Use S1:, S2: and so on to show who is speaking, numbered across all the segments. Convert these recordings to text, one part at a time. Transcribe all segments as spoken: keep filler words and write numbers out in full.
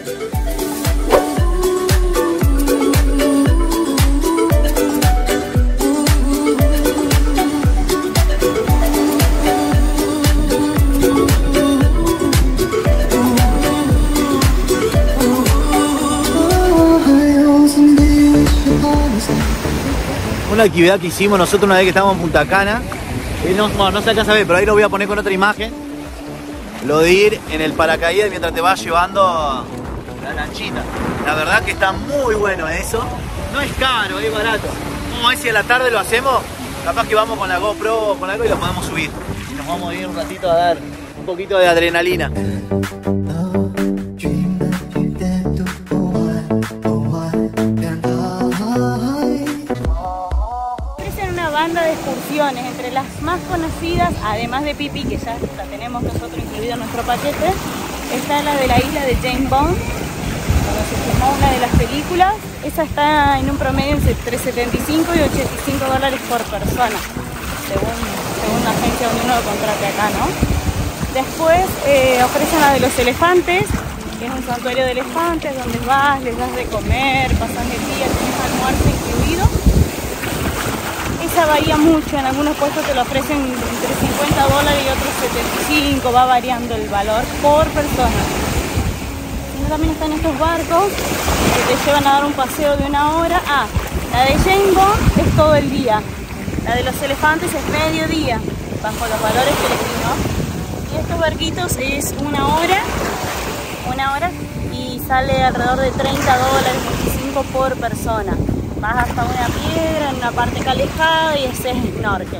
S1: Una actividad que hicimos nosotros una vez que estábamos en Punta Cana, eh, no, no, no se alcanza a ver, pero ahí lo voy a poner con otra imagen. Lo de ir en el paracaídas mientras te vas llevando la lanchita. La verdad que está muy bueno eso. No es caro, es barato. Vamos a ver si a la tarde lo hacemos. Capaz que vamos con la GoPro o con algo y lo podemos subir. Y nos vamos a ir un ratito a dar un poquito de adrenalina.
S2: De excursiones, entre las más conocidas, además de Phi Phi, que ya la tenemos nosotros incluido en nuestro paquete, está la de la isla de James Bond, cuando se filmó una de las películas. Esa está en un promedio entre setenta y cinco y ochenta y cinco dólares por persona, según, según la agencia donde uno lo contrate acá, ¿no? Después eh, ofrecen la de los elefantes, que es un santuario de elefantes, donde vas, les das de comer, pasan el día, tienes almuerzo incluido. Esa varía mucho, en algunos puestos te lo ofrecen entre cincuenta dólares y otros setenta y cinco, va variando el valor por persona. Y también están estos barcos que te llevan a dar un paseo de una hora. Ah, la de James Bond es todo el día, la de los elefantes es mediodía, bajo los valores que les di, ¿no? Y estos barquitos es una hora, una hora y sale alrededor de treinta dólares, veinticinco por persona. Vas hasta una piedra en una parte calejada y haces snorkel.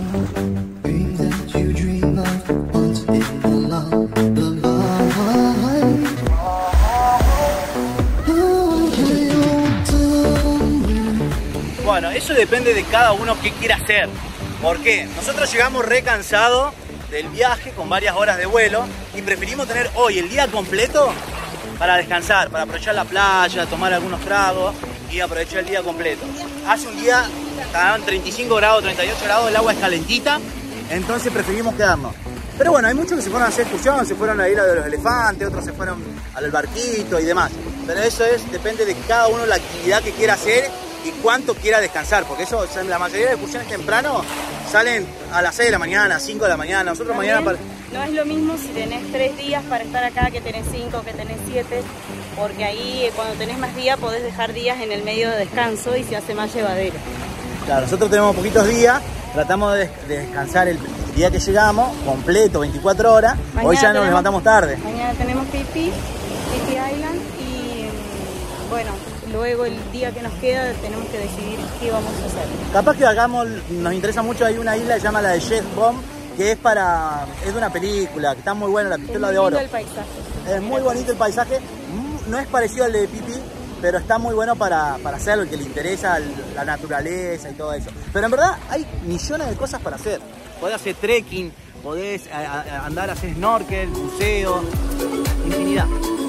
S1: Bueno, eso depende de cada uno qué quiera hacer. ¿Por qué? Nosotros llegamos re cansados del viaje con varias horas de vuelo y preferimos tener hoy el día completo para descansar, para aprovechar la playa, tomar algunos tragos y aprovechar el día completo. Hace un día, estaban treinta y cinco grados, treinta y ocho grados, el agua es calentita, entonces preferimos quedarnos. Pero bueno, hay muchos que se fueron a hacer excursión, se fueron a la isla de los elefantes, otros se fueron al barquito y demás. Pero eso es, depende de cada uno la actividad que quiera hacer y cuánto quiera descansar, porque eso, la mayoría de excursiones temprano salen a las seis de la mañana, cinco de la mañana. Nosotros
S2: También,
S1: mañana...
S2: No es lo mismo si tenés tres días para estar acá que tenés cinco, que tenés siete, porque ahí cuando tenés más días podés dejar días en el medio de descanso y se hace más llevadero.
S1: Claro, nosotros tenemos poquitos días, tratamos de, de descansar el día que llegamos, completo, veinticuatro horas. Mañana Hoy ya tenemos, nos levantamos tarde.
S2: Mañana tenemos Phi Phi, Phi Phi Island y bueno, luego el día que nos queda tenemos que decidir qué vamos a hacer.
S1: Capaz que hagamos, nos interesa mucho, hay una isla que se llama la de James Bond, que es para, es de una película, que está muy buena, La Pistola de Oro.
S2: Es muy bonito el paisaje.
S1: Es muy bonito el paisaje, no es parecido al de Phi Phi, pero está muy bueno para, para hacerlo, el que le interesa la naturaleza y todo eso. Pero en verdad hay millones de cosas para hacer. Podés hacer trekking, podés a, a andar a hacer snorkel, buceo, infinidad.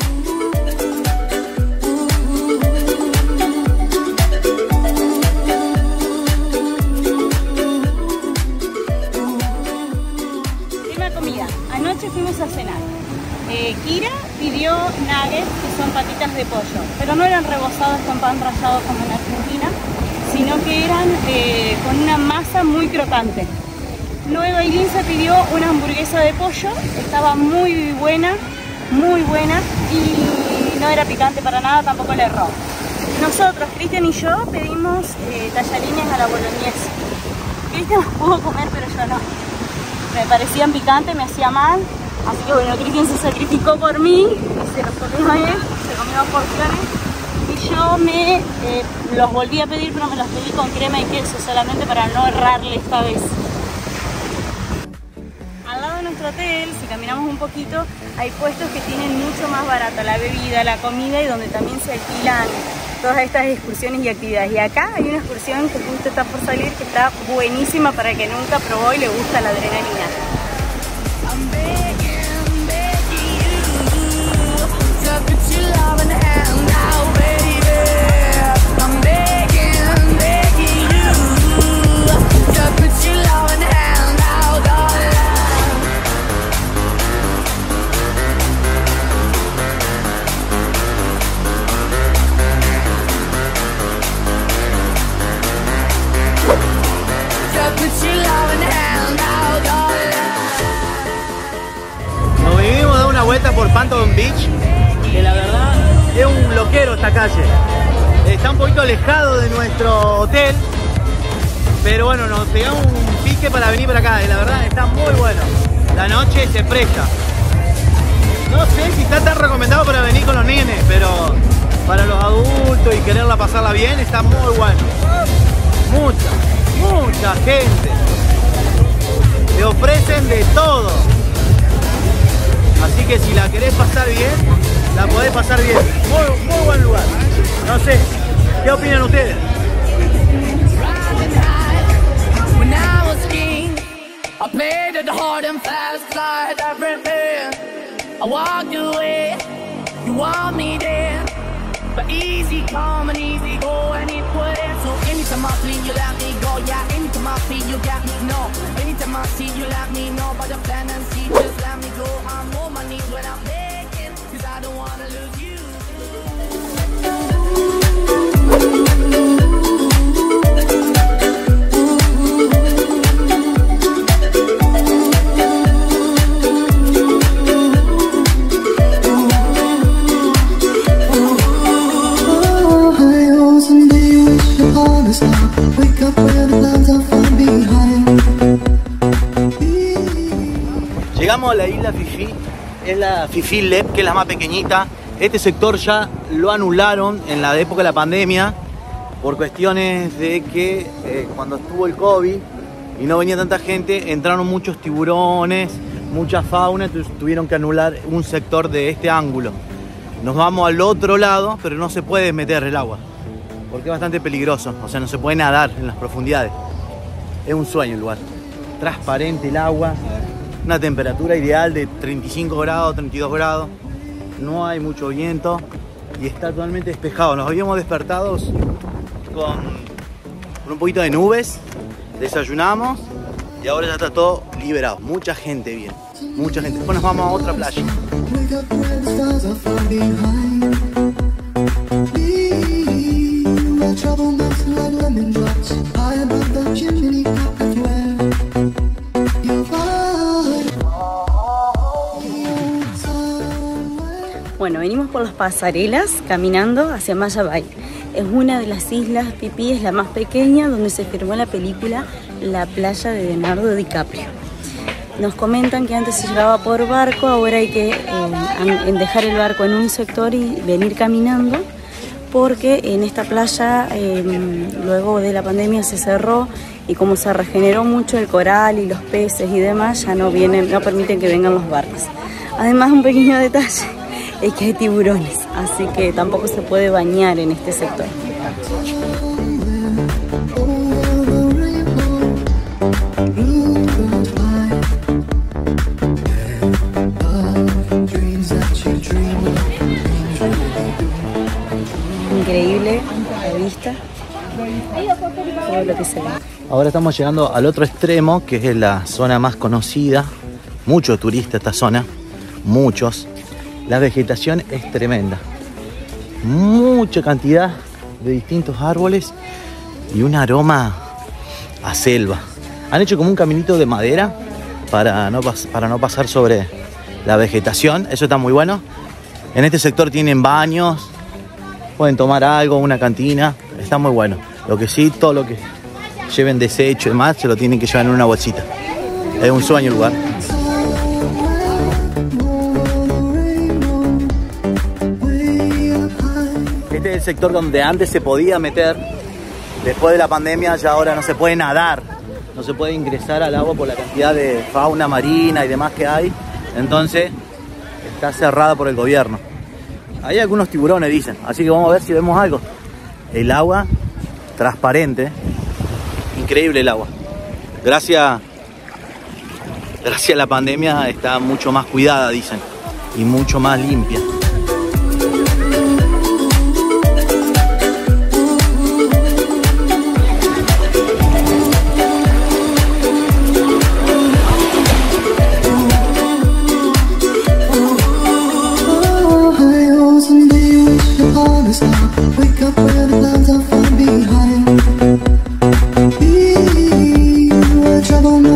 S2: Anoche fuimos a cenar. Eh, Kira pidió nuggets, que son patitas de pollo, pero no eran rebozados con pan rallado como en Argentina, sino que eran eh, con una masa muy crocante. Luego Aileen se pidió una hamburguesa de pollo, estaba muy buena, muy buena y no era picante para nada, tampoco le erró. Nosotros, Cristian y yo, pedimos eh, tallarines a la boloñesa. Cristian pudo comer, pero yo no. Me parecían picantes, me hacía mal, así que bueno, Cristian se sacrificó por mí y se los comió él, se comió dos porciones y yo me eh, los volví a pedir, pero me los pedí con crema y queso solamente para no errarle esta vez. Al lado de nuestro hotel, si caminamos un poquito, hay puestos que tienen mucho más barata la bebida, la comida y donde también se alquilan todas estas excursiones y actividades. Y acá hay una excursión que justo está por salir que está buenísima para el que nunca probó y le gusta la adrenalina.
S1: Beach, que la verdad es un loquero esta calle. Está un poquito alejado de nuestro hotel, pero bueno, nos pegamos un pique para venir para acá y la verdad está muy bueno. La noche se presta. No sé si está tan recomendado para venir con los nenes, pero para los adultos y quererla pasarla bien está muy bueno. Mucha, mucha gente. Te ofrecen de todo. Así que si la querés pasar bien, la podés pasar bien. Muy, muy buen lugar. No sé, ¿qué opinan ustedes?
S3: I played it hard and fast like everything. I walked away, you want me there. But easy come and easy go and it wouldn't. So anytime I feel you let me go, yeah. Anytime I feel you got me, no. Anytime I see you let me know. But the plan and see, just let me go. I'm on my knees when I'm begging, cause I don't wanna lose you.
S1: Llegamos a la isla Fifi, es la Fifi Lep, que es la más pequeñita. Este sector ya lo anularon en la época de la pandemia por cuestiones de que eh, cuando estuvo el COVID y no venía tanta gente, entraron muchos tiburones, mucha fauna, entonces tuvieron que anular un sector de este ángulo. Nos vamos al otro lado, pero no se puede meter el agua porque es bastante peligroso, o sea, no se puede nadar en las profundidades. Es un sueño el lugar, transparente el agua, una temperatura ideal de treinta y cinco grados, treinta y dos grados, no hay mucho viento y está totalmente despejado. Nos habíamos despertado con, con un poquito de nubes, desayunamos y ahora ya está todo liberado. Mucha gente viene, mucha gente. Después nos vamos a otra playa.
S2: Bueno, venimos por las pasarelas caminando hacia Maya Bay. Es una de las islas, Phi, es la más pequeña, donde se filmó la película La playa de Leonardo DiCaprio. Nos comentan que antes se llegaba por barco, ahora hay que eh, dejar el barco en un sector y venir caminando, porque en esta playa eh, luego de la pandemia se cerró y como se regeneró mucho el coral y los peces y demás, ya no vienen, no permiten que vengan los barcos. Además, un pequeño detalle es que hay tiburones, así que tampoco se puede bañar en este sector. Increíble la vista, todo lo que se ve.
S1: Ahora estamos llegando al otro extremo, que es la zona más conocida. Muchos turistas esta zona, muchos. La vegetación es tremenda. Mucha cantidad de distintos árboles y un aroma a selva. Han hecho como un caminito de madera para no, para no pasar sobre la vegetación. Eso está muy bueno. En este sector tienen baños, pueden tomar algo, una cantina. Está muy bueno. Lo que sí, todo lo que lleven desecho y demás se lo tienen que llevar en una bolsita. Es un sueño el lugar. Este es el sector donde antes se podía meter. Después de la pandemia ya ahora no se puede nadar. No se puede ingresar al agua por la cantidad de fauna marina y demás que hay. Entonces está cerrada por el gobierno. Hay algunos tiburones, dicen. Así que vamos a ver si vemos algo. El agua transparente. Increíble el agua. Gracias, gracias a la pandemia está mucho más cuidada, dicen. Y mucho más limpia.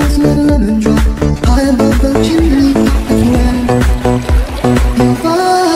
S3: Bye.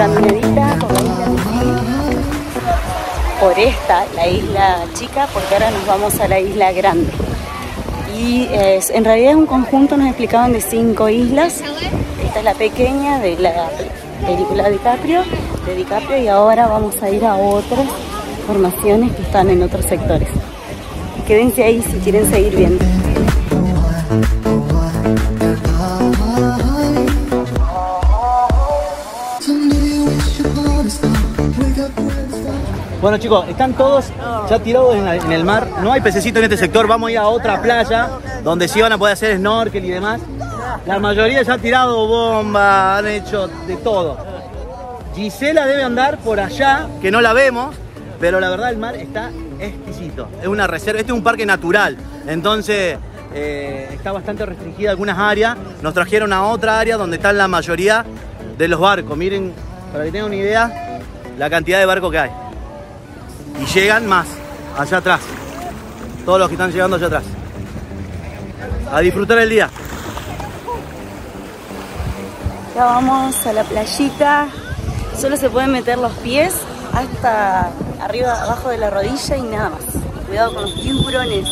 S2: caminadita por la isla Pipí, por esta, la isla chica, porque ahora nos vamos a la isla grande. Y eh, en realidad es un conjunto, nos explicaban, de cinco islas. Esta es la pequeña de la película de DiCaprio, de DiCaprio, y ahora vamos a ir a otras formaciones que están en otros sectores. Quédense ahí si quieren seguir viendo.
S1: Bueno chicos, están todos ya tirados en, la, en el mar, no hay pececito en este sector, vamos a ir a otra playa donde sí van a poder hacer snorkel y demás. La mayoría ya han tirado bomba, han hecho de todo. Gisela debe andar por allá, que no la vemos, pero la verdad el mar está exquisito. Es una reserva, este es un parque natural, entonces eh, está bastante restringida algunas áreas. Nos trajeron a otra área donde están la mayoría de los barcos. Miren, para que tengan una idea, la cantidad de barcos que hay. Y llegan más, allá atrás. Todos los que están llegando allá atrás. A disfrutar el día.
S2: Ya vamos a la playita. Solo se pueden meter los pies hasta arriba, abajo de la rodilla y nada más. Cuidado con los tiburones.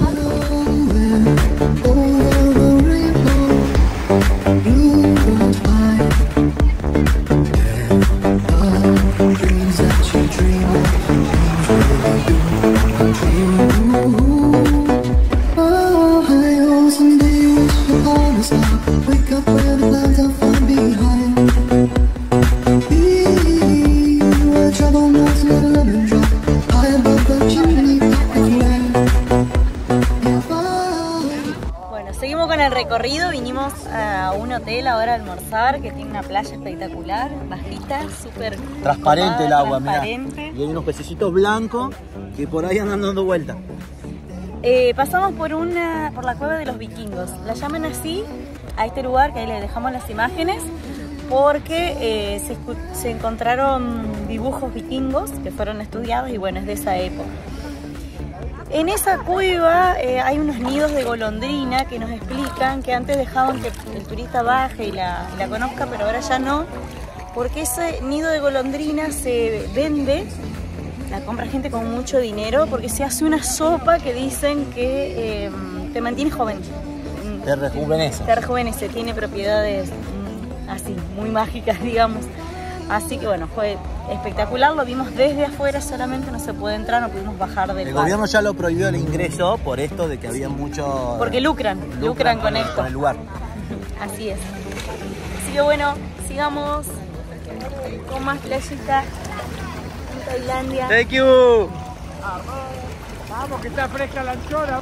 S2: Recorrido, vinimos a un hotel ahora a almorzar que tiene una playa espectacular, bajita, súper
S1: transparente el agua,
S2: transparente.
S1: Mirá. Y hay unos pececitos blancos que por ahí andan dando vueltas.
S2: Eh, pasamos por una por la cueva de los vikingos, la llaman así a este lugar, que ahí les dejamos las imágenes, porque eh, se, se encontraron dibujos vikingos que fueron estudiados y bueno, es de esa época. En esa cueva eh, hay unos nidos de golondrina que nos explican que antes dejaban que el turista baje y la, y la conozca, pero ahora ya no, porque ese nido de golondrina se vende, la compra gente con mucho dinero, porque se hace una sopa que dicen que eh, te mantiene joven.
S1: Te rejuvenece.
S2: Te rejuvenece, tiene propiedades mm, así, muy mágicas, digamos. Así que bueno, fue espectacular, lo vimos desde afuera solamente, no se puede entrar, no pudimos bajar del
S1: El
S2: bar.
S1: gobierno ya lo prohibió el ingreso por esto de que había mucho...
S2: Porque lucran, lucran, lucran con, con esto.
S1: Con el lugar.
S2: Así es. Así que bueno, sigamos con más playita en Tailandia.
S1: Thank you.
S4: Vamos, vamos que está fresca la anchora.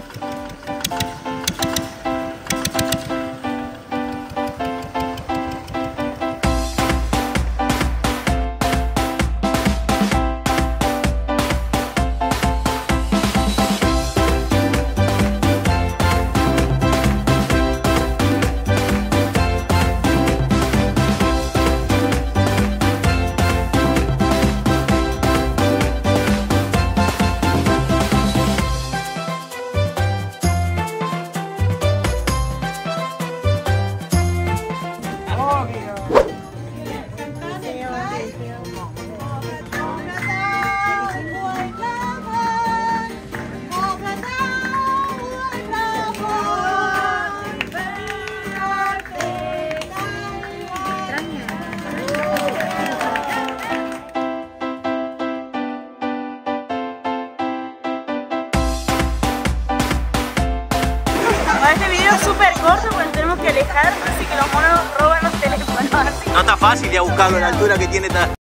S2: Este video es súper corto porque nos tenemos que alejar, así que los monos roban los teléfonos. Así.
S1: No está fácil ya buscarlo a la altura que tiene. Ta...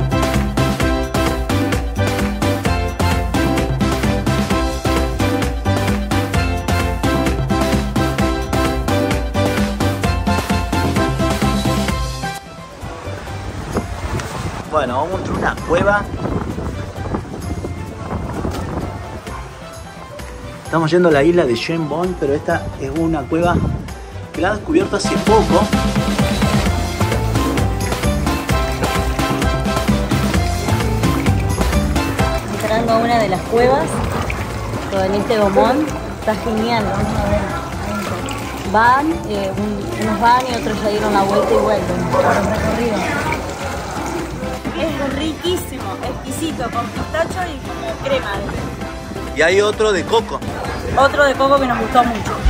S1: Bueno, vamos a entrar a una cueva. Estamos yendo a la isla de James Bond, pero esta es una cueva que la han descubierto hace poco.
S2: Entrando a una de las cuevas con este gomón, está genial, vamos a ver. Van, eh, un, unos van y otros ya dieron la vuelta y vuelven por el recorrido. riquísimo, exquisito, con pistacho y como crema.
S1: Y hay otro de coco.
S2: Otro de coco que nos gustó mucho.